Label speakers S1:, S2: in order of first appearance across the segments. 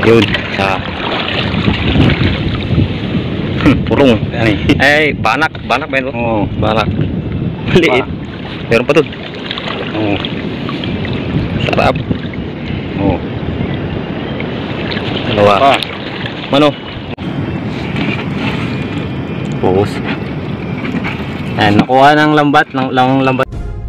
S1: Yun, sa purong. Ano banak ba yun?
S2: Oo, barak.
S1: Maliit. Meron pa doon.
S2: Oo.
S1: Sarap.
S2: Oo.
S1: Dalawa.
S2: Pa.
S1: Mano? Pus. Ayan, nakuha ng lambat. Lambat.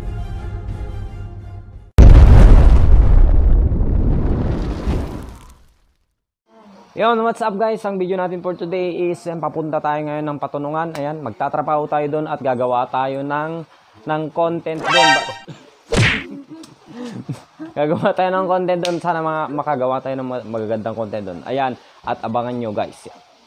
S1: Yon, what's up guys? Ang video natin for today is papunta tayo ngayon ng Patunungan. Ayan, magtatrabaho tayo doon at gagawa tayo ng content doon. Gagawa tayo ng content doon. Sana makagawa tayo ng magagandang content doon. Ayan, at abangan nyo guys.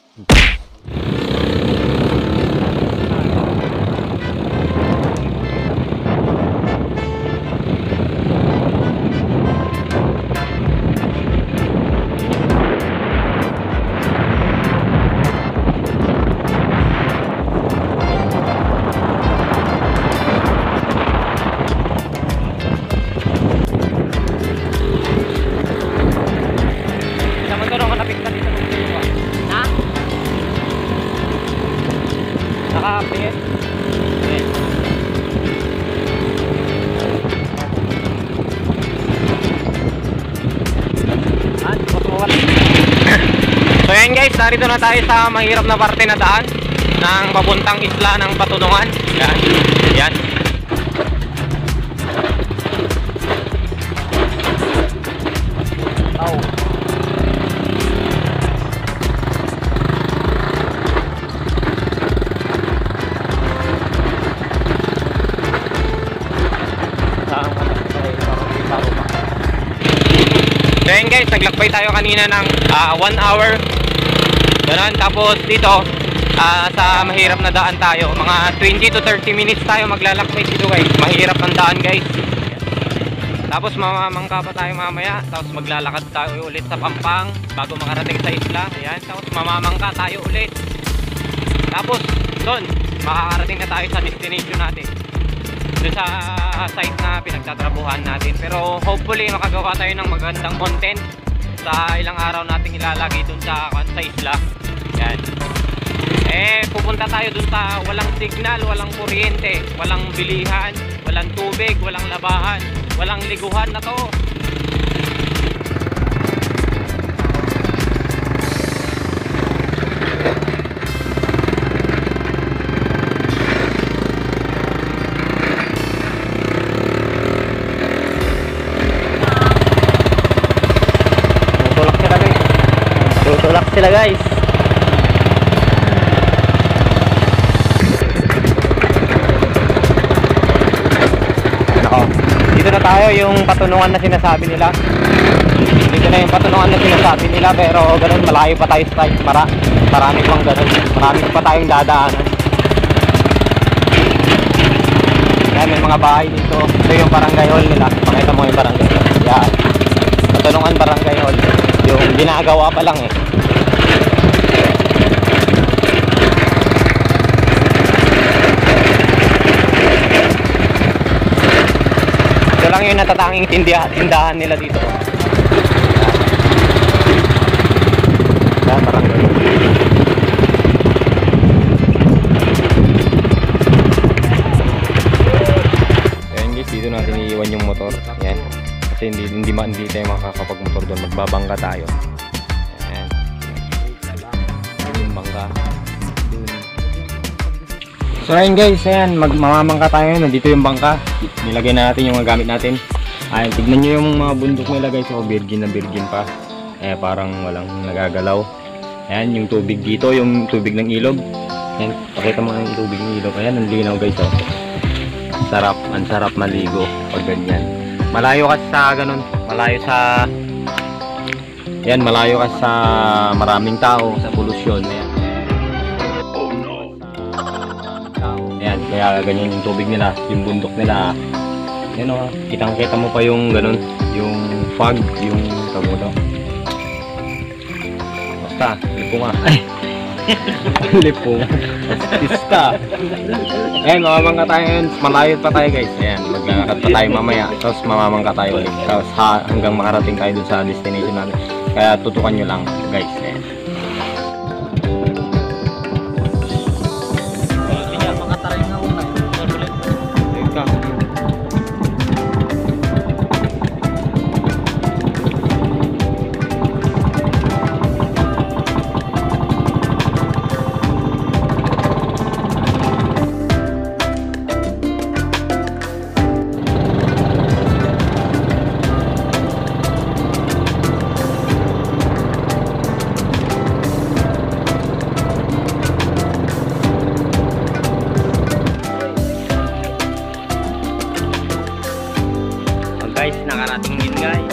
S1: Nakapit. So yan guys, narito na tayo sa mahirap na parte na daan ng papuntang isla ng Patunungan. Yan. Yan. Oh. So yun guys, naglakbay tayo kanina ng 1 hour. Ganun, tapos dito sa mahirap na daan tayo, mga 20 to 30 minutes tayo maglalakbay dito guys. Mahirap ang daan guys. Tapos mamamangka pa tayo mamaya. Tapos maglalakad tayo ulit sa Pampang bago makarating sa isla. Ayan, tapos mamamangka tayo ulit. Tapos doon, makakarating na tayo sa destination natin, doon sa site na pinagtatrabuhan natin. Pero hopefully makagawa tayo ng magandang content sa ilang araw nating ilalagay dun sa isla. Yan. Pupunta tayo dun sa walang signal, walang kuryente, walang bilihan, walang tubig, walang labahan, walang liguhan na to. Tutulak sila guys. Nako, dito na tayo yung Patunungan na sinasabi nila. Dito na yung Patunungan na sinasabi nila, pero ganun, malayo pa tayo sa site. Marami pang ganun. Marami pa tayong dadaanan. Yan, may mga bahay dito. Ito yung barangay hall nila. Pakita mo yung barangay hall. Yan, Patunungan barangay hall. Yung ginagawa pa lang eh. Ito lang yung natatanging tindahan nila dito. Yan, barangay. Ayan guys, dito natin iiwan yung motor. Yan. Kasi hindi tayo makakapag-motor doon, magbabangka tayo. Ayan. Yung bangka. So ayun guys, ayan, mamamangka tayo. Nandito yung bangka. Nilagay na natin yung mga gamit natin. Ayan, tignan nyo yung mga bundok nila guys. So virgin na virgin pa. Parang walang nagagalaw. Ayan, yung tubig dito, yung tubig ng ilog. Ayan, pakita mo yung tubig ng ilog. Ayan, ang linaw guys. Oh. Ang sarap maligo pag ganyan. Malayo kasi sa ganun, malayo sa yan, malayo kasi sa maraming tao, sa polusyon. Ayan. Oh no. Ayan, kaya ganyan yung tubig nila, yung bundok nila. Yan o, kitang-kita mo pa yung ganun, yung fog, yung tamuno. Basta, lipo nga. Ay! Lipo. Pista. Ayan, mamamangka tayo ngayon. Malayo pa tayo guys. Ayan, maglalakad pa tayo mamaya. Tapos mamamangka tayo ulit. Tapos hanggang makarating tayo dun sa destination natin. Kaya tutukan nyo lang guys. Ayan.
S2: Makataray na una.
S1: Teka. Guys, nakarating din guys.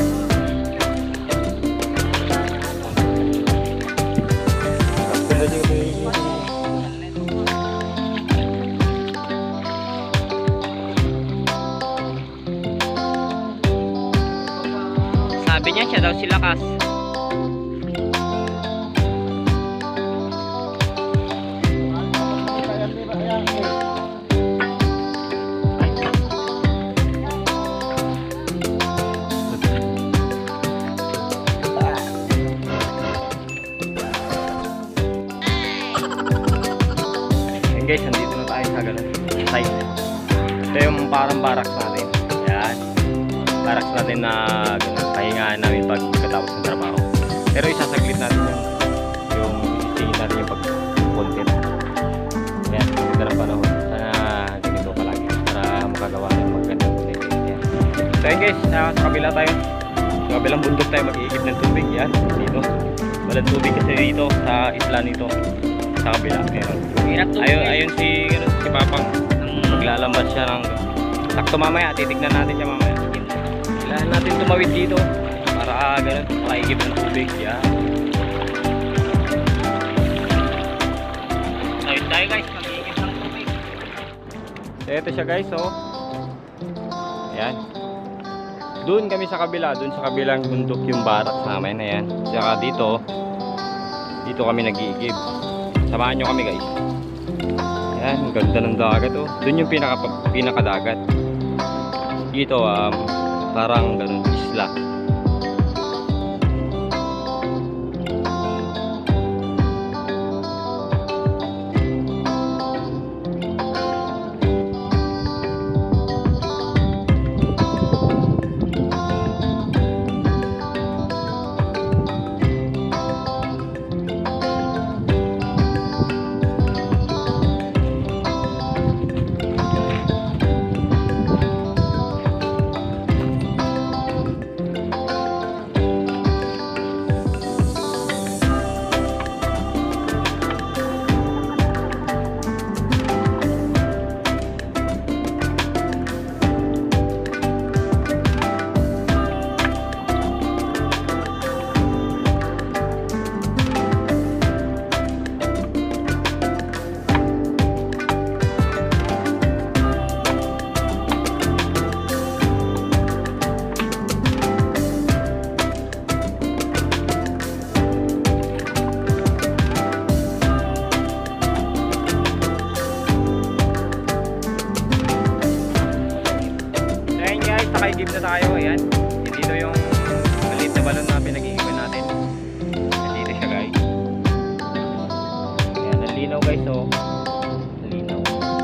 S1: Sabi niya siya daw si Lakas. Guys, nandito na tayo sa ganun site. Ito yung parang barracks natin. Yan. Barracks natin na ganun, pahingaan namin pag katapos ng trabaho. Pero isasaglit natin yung isingin natin yung pag-content. Yan, ganda ng panahon. Sana ganito palagi para makagawa ng magandang content. Yan. So yun guys, sa kabila tayo. Sa kabilang bundok tayo mag-iigib ng tubig. Yan, dito. Walang tubig kasi dito sa isla nito. Sa kabila, meron. Ayun si Papang, maglalambas siya ng sakto mamaya, titignan natin siya mamaya. Kailangan natin tumawid dito para ganun, makaigib ng tubig. Yan. Ayun tayo guys, mag-iigib ng tubig. So ito siya guys, oh. Ayan. Doon kami sa kabila, doon sa kabilang bundok yung barracks namin. Ayan. Saka dito kami nag-iigib. Samahan nyo kami guys. Ayan, ang ganda ng dagat oh. Doon yung pinakadagat. Dito parang ganun isla. Nakaigib na tayo, ayan. Dito yung maliit na balon na pinag-iiban natin. Dito siya guys. Ayan, ang linaw guys, oh. Ang linaw.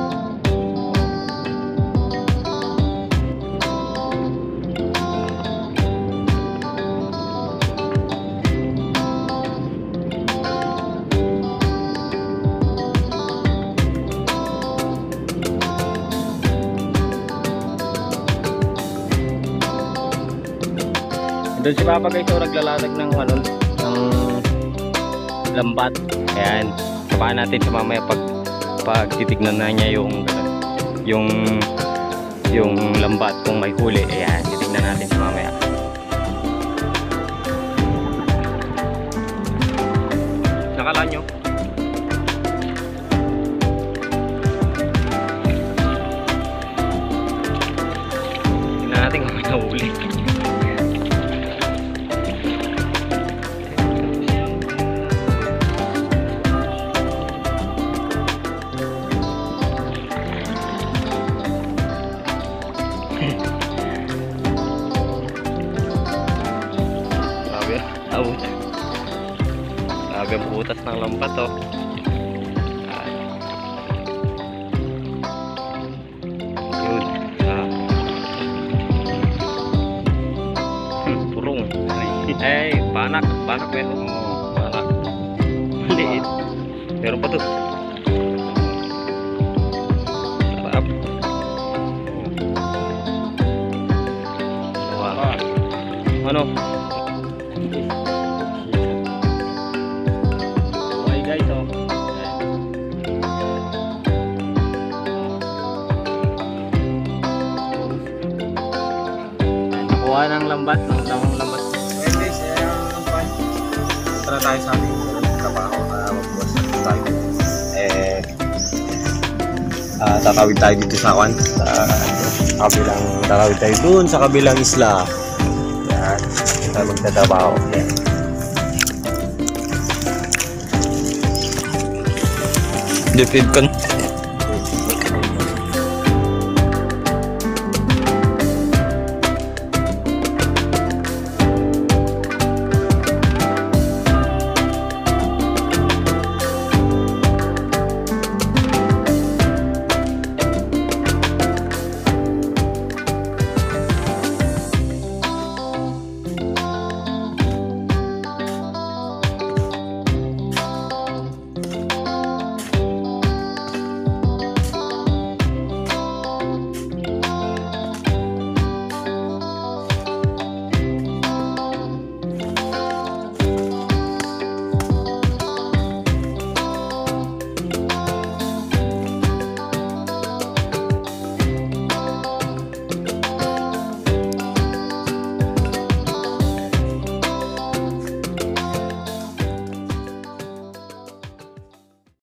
S1: Doon si Papa guys, so naglalatag ng ng lambat. Ayan, kapaan natin sa mamaya pag titignan na niya yung lambat kung may huli. Ayan, titignan natin sa mamaya. Nakala nyo? Tignan natin kung may nahuli. Grabe, Agang butas ng lambat to. Yun. Turong. Eh, panak meron. Panak. Maliit. Meron pa to. Sarap. Ano? Okay guys, oh. Nakuha ng lambat, ng tamang lambat.
S2: Okay guys, tara tayo sa aming trabaho na magbuwas tayo. Tatawid tayo dito sa kawan. Tatawid tayo dun sa kabilang isla. Yan, tayo magtatrabaho. Yan.
S1: Dipid kan.